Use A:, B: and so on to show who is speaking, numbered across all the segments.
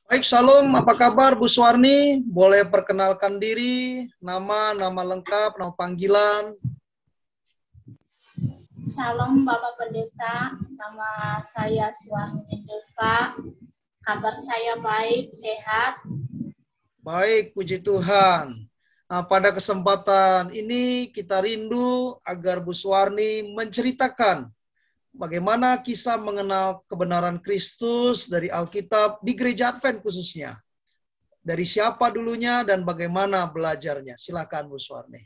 A: Baik, Shalom. Apa kabar, Bu Suwarni? Boleh perkenalkan diri, nama lengkap, nama panggilan.
B: Salam Bapak Pendeta, nama saya Suwarni Deva. Kabar saya baik, sehat.
A: Baik, puji Tuhan. Nah, pada kesempatan ini kita rindu agar Bu Suwarni menceritakan bagaimana kisah mengenal kebenaran Kristus dari Alkitab di Gereja Advent khususnya. Dari siapa dulunya dan bagaimana belajarnya. Silakan Bu Suwarni.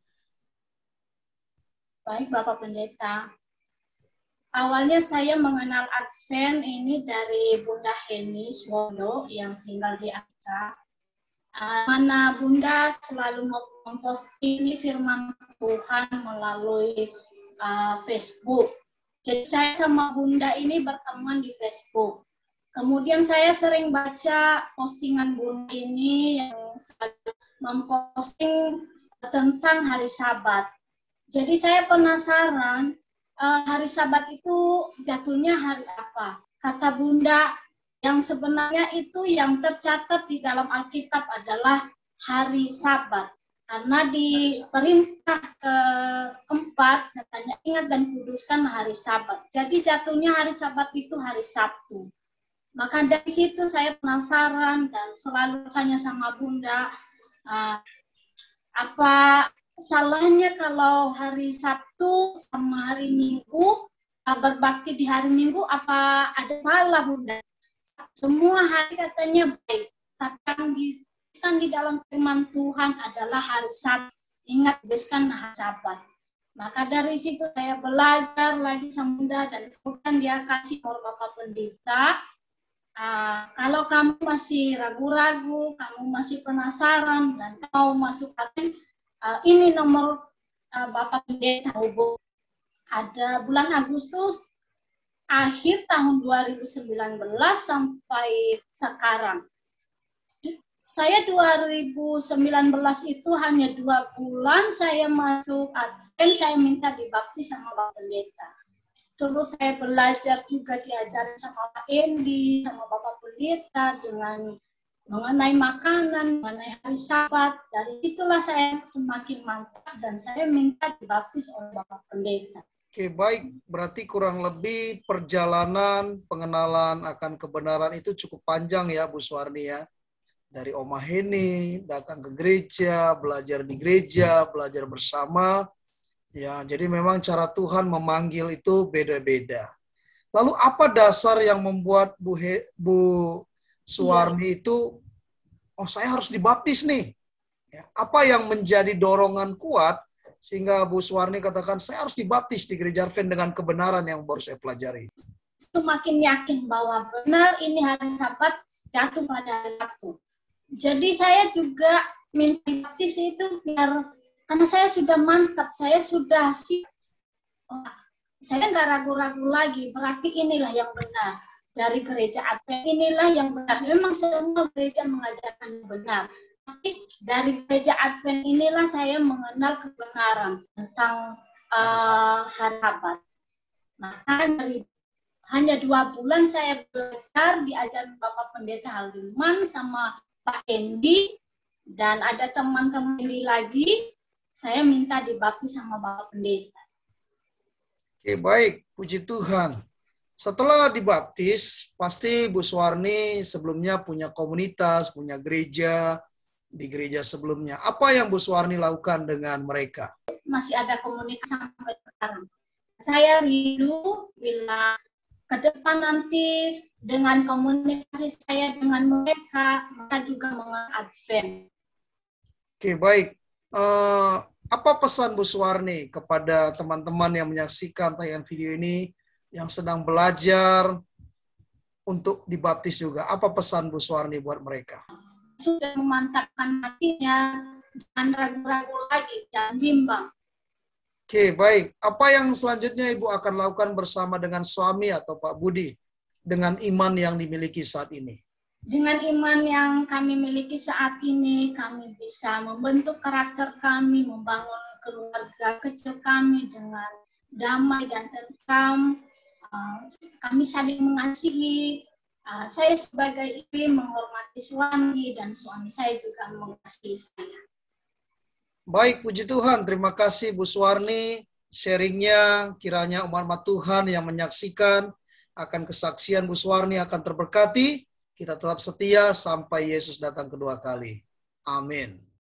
B: Baik Bapak Pendeta. Awalnya saya mengenal Advent ini dari Bunda Heni Swondo yang tinggal di Aceh. Mana Bunda selalu memposting firman Tuhan melalui Facebook. Jadi saya sama Bunda ini berteman di Facebook. Kemudian saya sering baca postingan Bunda ini yang memposting tentang hari Sabat. Jadi saya penasaran, hari Sabat itu jatuhnya hari apa? Kata Bunda, yang sebenarnya itu yang tercatat di dalam Alkitab adalah hari Sabat. Karena di perintah keempat katanya ingat dan kuduskan hari Sabat. Jadi jatuhnya hari Sabat itu hari Sabtu. Maka dari situ saya penasaran dan selalu tanya sama Bunda, apa salahnya kalau hari Sabtu sama hari Minggu berbakti di hari Minggu, apa ada salah Bunda? Semua hari katanya baik, tapi yang di dalam firman Tuhan adalah hari Sabtu. Ingat, kuduskan hari Sabat. Maka dari situ saya belajar lagi sama Bunda dan kemudian dia kasih nomor Bapak Pendeta. Kalau kamu masih ragu-ragu, kamu masih penasaran dan mau masuk Advent, ini nomor Bapak Pendeta hubung. Ada bulan Agustus akhir tahun 2019 sampai sekarang. Saya 2019 itu hanya 2 bulan saya masuk Advent, saya minta dibaptis sama Bapak Pendeta. Terus saya belajar juga diajarin sama Pak Endi, sama Bapak Pendeta dengan mengenai makanan, mengenai hari Sabat. Dari situlah saya semakin mantap dan saya minta dibaptis oleh Bapak Pendeta.
A: Oke, baik. Berarti kurang lebih perjalanan pengenalan akan kebenaran itu cukup panjang ya, Bu Suwarni ya. Dari Oma Heni, datang ke gereja, belajar di gereja, belajar bersama. Ya, jadi memang cara Tuhan memanggil itu beda-beda. Lalu apa dasar yang membuat Bu Suwarni itu, saya harus dibaptis nih. Ya, apa yang menjadi dorongan kuat sehingga Bu Suwarni katakan, saya harus dibaptis di Gereja Advent dengan kebenaran yang baru saya pelajari.
B: Semakin yakin bahwa benar ini hari Sabat jatuh pada hari Sabtu. Jadi saya juga minta dibaptis itu biar karena saya sudah mantap, saya sudah siap. Saya nggak ragu-ragu lagi, berarti inilah yang benar. Dari gereja Advent inilah yang benar. Memang semua gereja mengajarkan yang benar. Tapi dari gereja Advent inilah saya mengenal kebenaran tentang hari Sabat. Maka dari hanya 2 bulan saya belajar diajar Bapak Pendeta Haldiman sama Pak Endi, dan ada teman-teman lagi, saya minta dibaptis sama Bapak Pendeta.
A: Oke, baik. Puji Tuhan. Setelah dibaptis, pasti Bu Suwarni sebelumnya punya komunitas, punya gereja, di gereja sebelumnya. Apa yang Bu Suwarni lakukan dengan mereka?
B: Masih ada komunitas sampai sekarang. Saya rindu bila ke depan nanti dengan komunikasi saya dengan mereka juga mengenal Advent.
A: Oke, baik. Apa pesan Bu Suwarni kepada teman-teman yang menyaksikan tayangan video ini yang sedang belajar untuk dibaptis juga? Apa pesan Bu Suwarni buat mereka?
B: Sudah memantapkan hatinya, jangan ragu-ragu lagi, jangan bimbang.
A: Oke, baik. Apa yang selanjutnya Ibu akan lakukan bersama dengan suami atau Pak Budi dengan iman yang dimiliki saat ini?
B: Dengan iman yang kami miliki saat ini, kami bisa membentuk karakter kami, membangun keluarga kecil kami dengan damai dan tentram. Kami saling mengasihi, Saya sebagai istri menghormati suami dan suami saya juga mengasihi saya.
A: Baik, puji Tuhan. Terima kasih Bu Suwarni. Sharingnya, kiranya umat Tuhan yang menyaksikan akan kesaksian Bu Suwarni akan terberkati. Kita tetap setia sampai Yesus datang kedua kali. Amin.